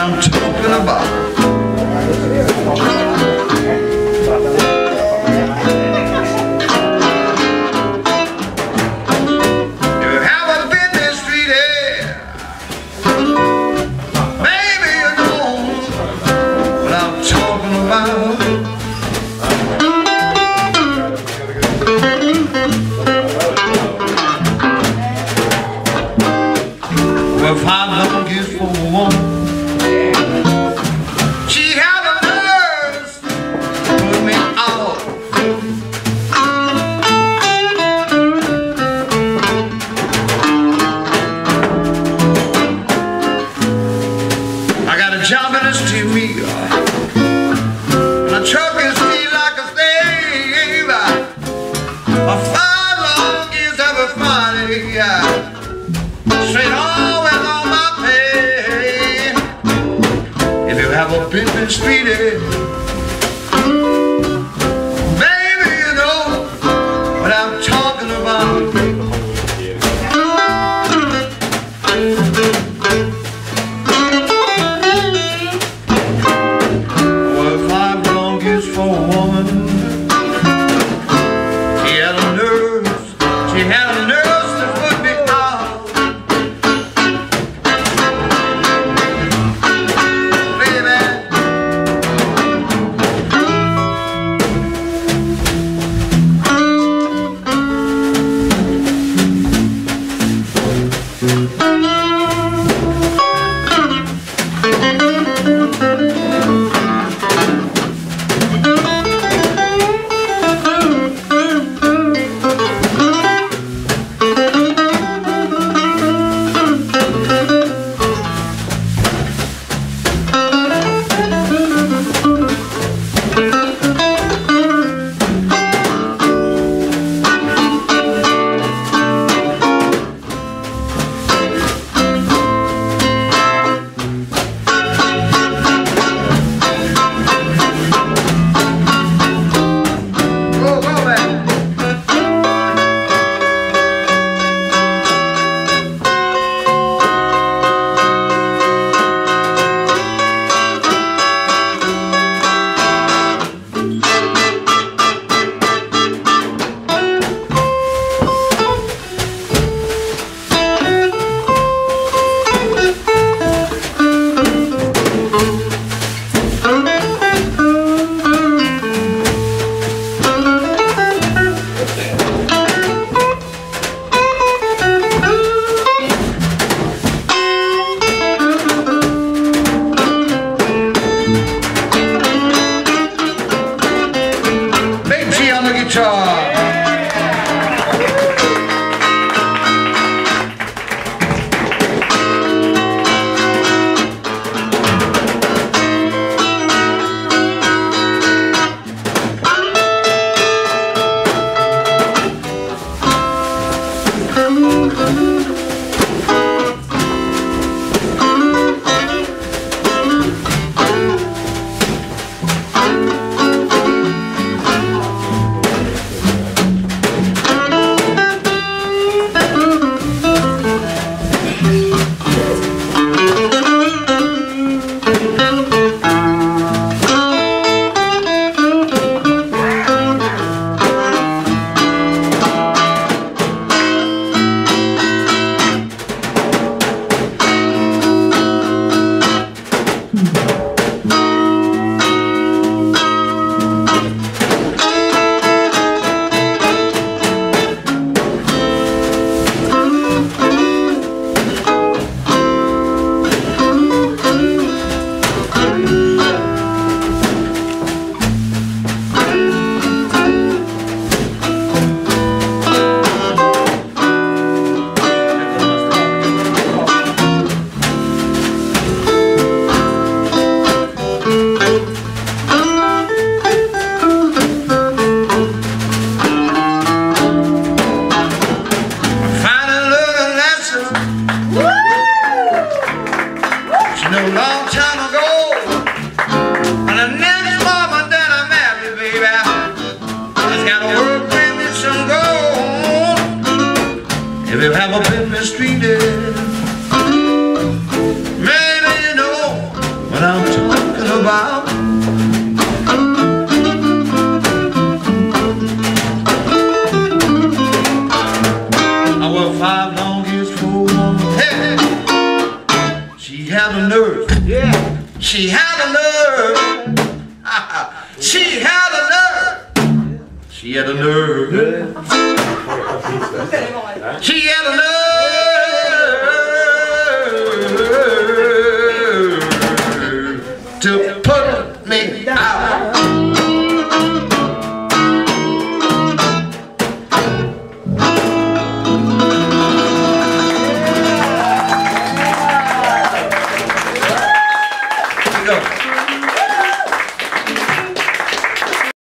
I'm talking about. If you haven't been mistreated, maybe you know what I'm talking about. Well, 5 long years for a woman, she had the nerves to put me out. I got a job in a steel mill, and a truck is still like a slave. For 5 long years every Friday, straight always on my pay. If you have a been mistreated, baby, you know what I'm talking about. Well, 5 long years for a woman. She had a nerves, she had a nerves to put me out. If you ever been mistreated, maybe you know about. I worked 5 long years for a woman. Hey, she had a nerve. Yeah. She had a nerve. She had a nerve. She had a nerve. She had a nerve.